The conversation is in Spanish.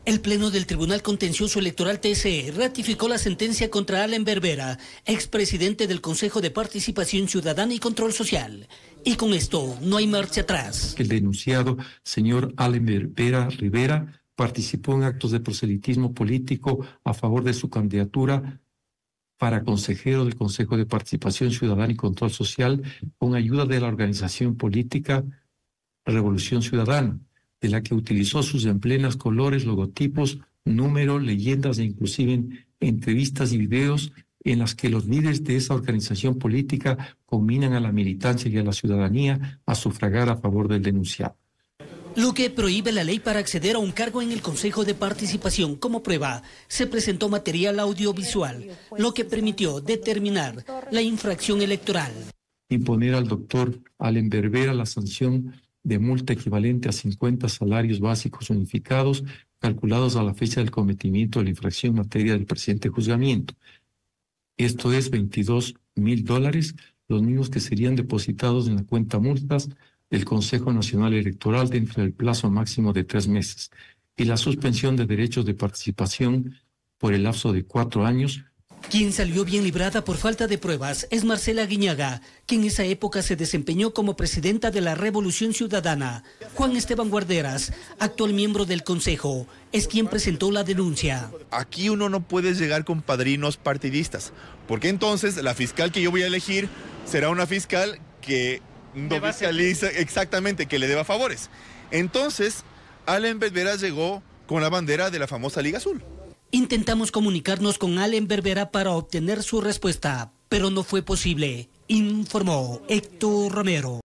El Pleno del Tribunal Contencioso Electoral TSE ratificó la sentencia contra Allen Berbera, expresidente del Consejo de Participación Ciudadana y Control Social. Y con esto no hay marcha atrás. El denunciado, señor Allen Berbera Rivera, participó en actos de proselitismo político a favor de su candidatura para consejero del Consejo de Participación Ciudadana y Control Social con ayuda de la organización política Revolución Ciudadana, de la que utilizó sus emblemas, colores, logotipos, números, leyendas e inclusive entrevistas y videos en las que los líderes de esa organización política combinan a la militancia y a la ciudadanía a sufragar a favor del denunciado. Lo que prohíbe la ley para acceder a un cargo en el Consejo de Participación. Como prueba, se presentó material audiovisual, lo que permitió determinar la infracción electoral. Imponer al doctor Allen Berbera la sanción de multa equivalente a 50 salarios básicos unificados calculados a la fecha del cometimiento de la infracción en materia del presente juzgamiento. Esto es $22,000, los mismos que serían depositados en la cuenta multas del Consejo Nacional Electoral dentro del plazo máximo de 3 meses, y la suspensión de derechos de participación por el lapso de 4 años. Quien salió bien librada por falta de pruebas es Marcela Guiñaga, quien en esa época se desempeñó como presidenta de la Revolución Ciudadana. Juan Esteban Guarderas, actual miembro del Consejo, es quien presentó la denuncia. Aquí uno no puede llegar con padrinos partidistas, porque entonces la fiscal que yo voy a elegir será una fiscal que no fiscaliza exactamente, que le deba favores. Entonces, Allen Berbera llegó con la bandera de la famosa Liga Azul. Intentamos comunicarnos con Allen Berbera para obtener su respuesta, pero no fue posible, informó Héctor Romero.